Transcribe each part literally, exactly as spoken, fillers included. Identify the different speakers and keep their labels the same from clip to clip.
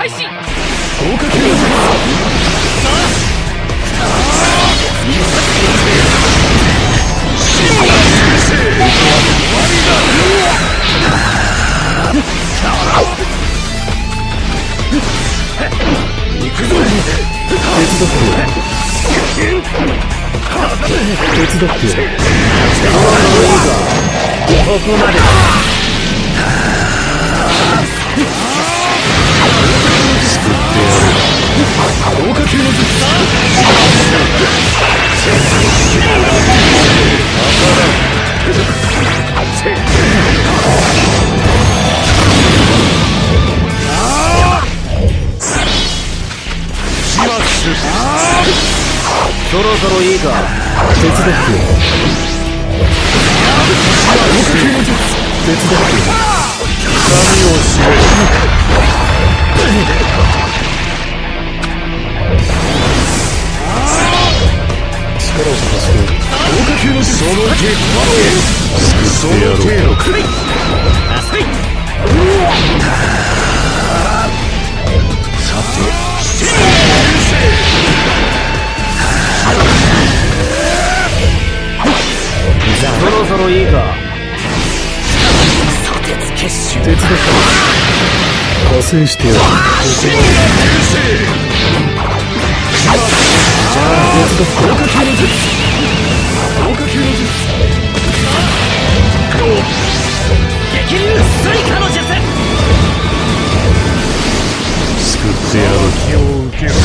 Speaker 1: 開始。
Speaker 2: 合格の行くぞ。手伝ってよ。手伝ってよ。ここまでだ。救ってやる。豪華級の術。そろそろいいか。手伝ってよ。手伝ってよ。髪を締める。力を貸して。豪華級の術。その結果救ってやろう。さてそろそろいいか。
Speaker 1: 砂鉄結集。
Speaker 2: 手伝って加勢してやる。じゃあ手伝って。豪華級の術。豪華級の術。
Speaker 1: 激流スイカの術。
Speaker 2: 救ってやる。気を受けろ。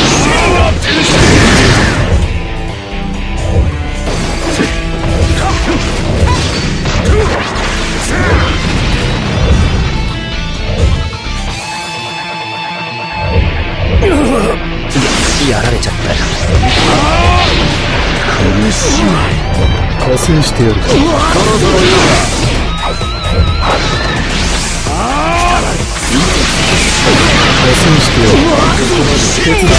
Speaker 1: やられちゃったよ。
Speaker 2: 苦しい。加勢してやる。そろそろいいか。加勢してやる。手伝って。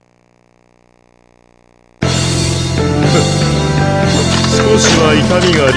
Speaker 2: 少しは痛みが